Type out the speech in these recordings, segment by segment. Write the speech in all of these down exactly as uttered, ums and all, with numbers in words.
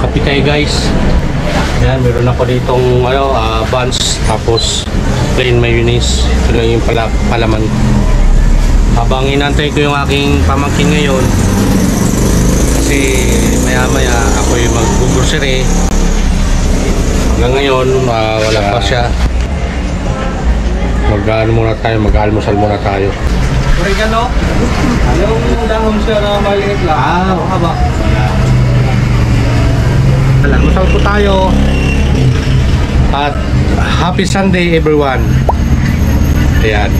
magkakape tayo guys. Yan, meron ako ditong ano, uh, buns, tapos plain mayonnaise. Ito lang yung pala, palaman. Habang inantay ko yung aking pamangkin ngayon, kasi maya maya ako yung mag-grocery. Hanggang ngayon, uh, wala pa siya. Mag-ano muna tayo, mag-almusal muna tayo. Oregano? Yung dahon siya na maliit lang. Ah, haba. Almusal po tayo. At happy Sunday everyone. Ayan.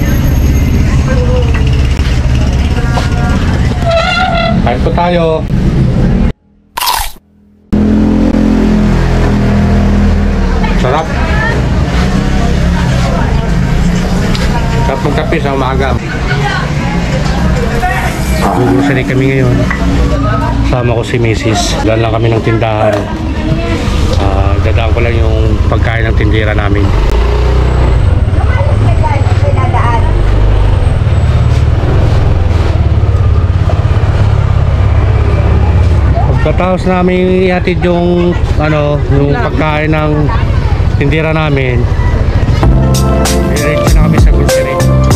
Kain po tayo. Sarap. Sarap magkape sa umaga. Grocery kami ngayon. Sama ko si Missus Daan lang kami ng tindahan. Uh, dadaan ko lang yung pagkain ng tindera namin. Pagkatapos namin ihatid yung ano, yung pagkain ng tindera namin, diretso na kami sa grocery.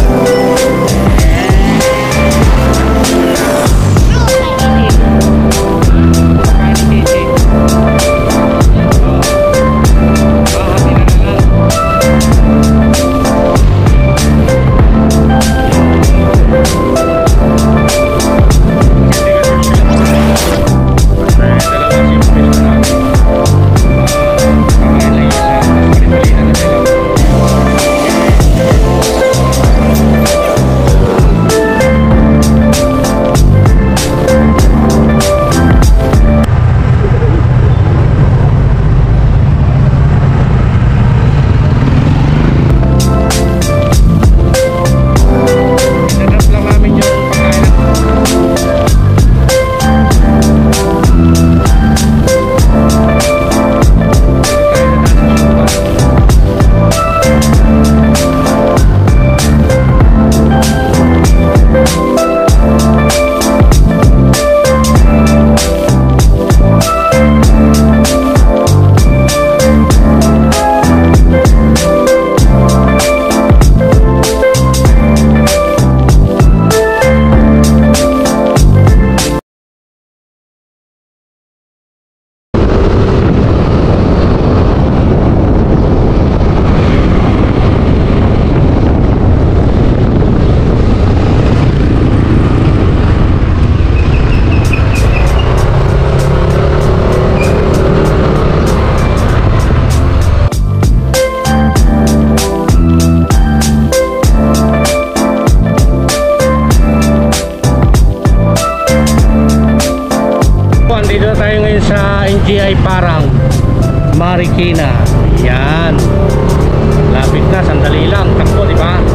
G I Parang Marikina. Yan. Lapit na, sandali lang. Takbo, di ba?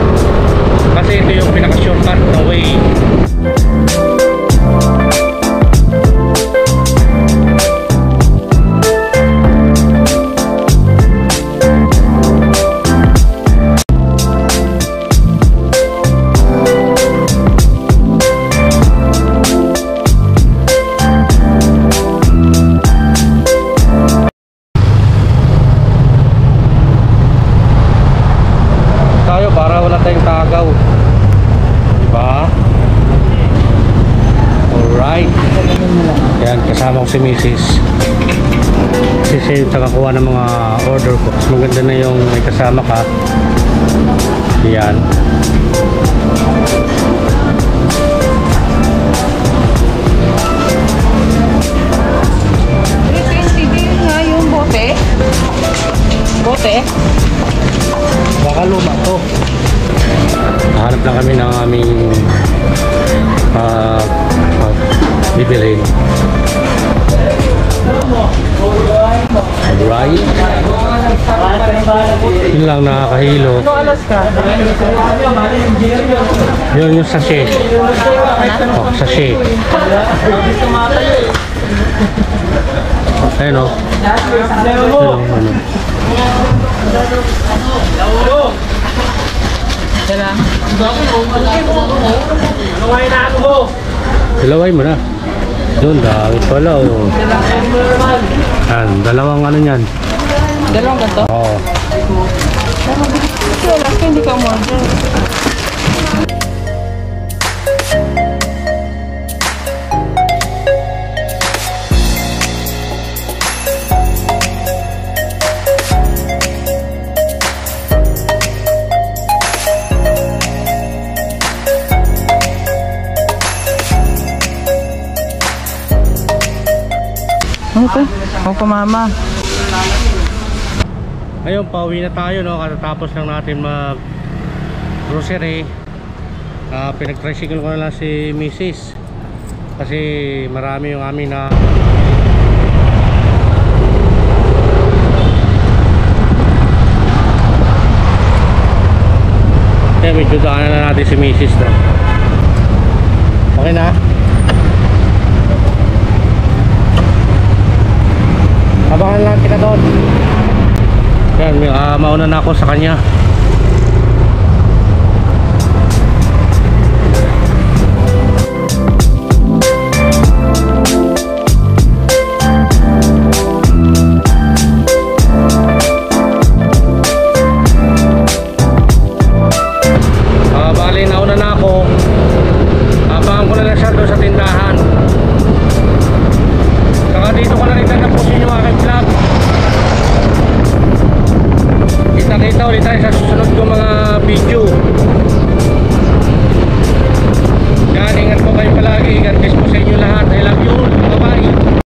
Kasi ito yung pinaka-shortcut na way. Para wala tayong tagaw, diba? Alright. Yan, kasama ko si Missus Kasi siya yung nakakuha ng mga order ko. Mas maganda na yung may kasama ka. Yan. Hindi nga yung bote. Bote? Baka luma to. Hanap lang kami ng aming uh, uh, bibilhin. Alright. Yun lang, nakakahilo. Yun yung sachet. Oh, sachet. Ayun o. Ayun, ano. Hilaway mo na. Yun, dami pala oh. Yan, dalawang ano yan. Dalawang ganito? Oo. Kasi wala ka, hindi ka umorder. Okay, ako pa mama. Ayun, pauwi na tayo no, katatapos lang natin mag grocery. uh, Pinag-tricycle ko na lang si Missus kasi marami yung amin na kaya medyo daanan na natin si Missus no. Okay na? Abangan lang kita doon. Yan, uh, mauna na ako sa kanya.